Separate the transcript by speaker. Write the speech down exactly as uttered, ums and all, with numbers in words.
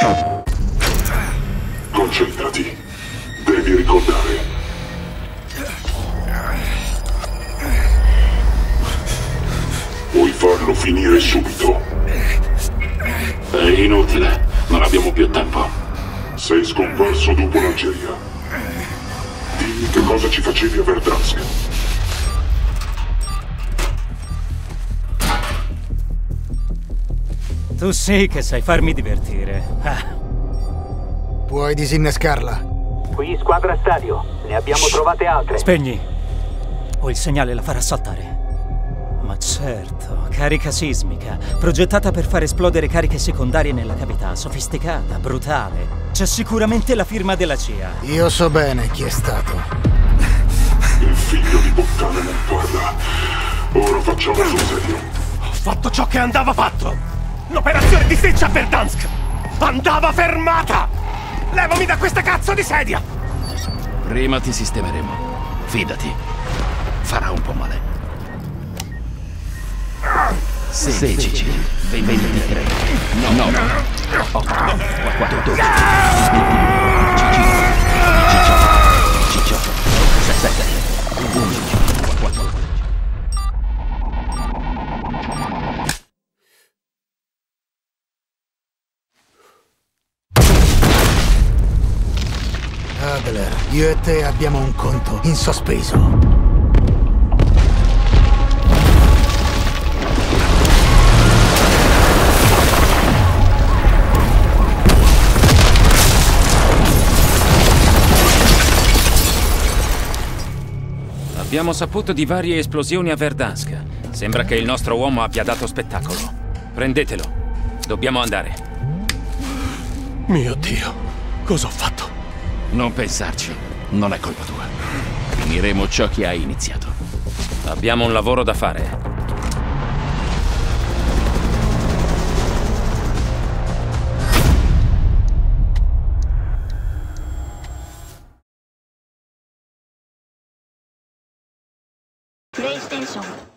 Speaker 1: Concentrati. Devi ricordare. Puoi farlo finire subito.
Speaker 2: È inutile. Non abbiamo più tempo.
Speaker 1: Sei scomparso dopo l'Algeria. Dimmi che cosa ci facevi a Verdansk.
Speaker 3: Tu sì che sai farmi divertire. Ah.
Speaker 4: Puoi disinnescarla.
Speaker 5: Qui squadra stadio. Ne abbiamo trovate altre.
Speaker 3: Spegni. O il segnale la farà saltare. Ma certo, carica sismica, progettata per far esplodere cariche secondarie nella cavità, sofisticata, brutale. C'è sicuramente la firma della C I A.
Speaker 4: Io so bene chi è stato.
Speaker 1: Il figlio di puttana non parla. Ora facciamo sul serio.
Speaker 6: Ho fatto ciò che andava fatto! L'operazione di Stitch a Verdansk andava fermata! Levami da questa cazzo di sedia!
Speaker 2: Prima ti sistemeremo. Fidati. Farà un po' male. sedici, ventitré, nove, otto, quattro, dodici, diciotto, diciassette, undici, quattordici.
Speaker 4: Adler, io e te abbiamo un conto in sospeso.
Speaker 7: Abbiamo saputo di varie esplosioni a Verdansk. Sembra che il nostro uomo abbia dato spettacolo. Prendetelo. Dobbiamo andare.
Speaker 6: Mio Dio, cosa ho fatto?
Speaker 2: Non pensarci. Non è colpa tua. Finiremo ciò che hai iniziato.
Speaker 7: Abbiamo un lavoro da fare.
Speaker 8: PlayStation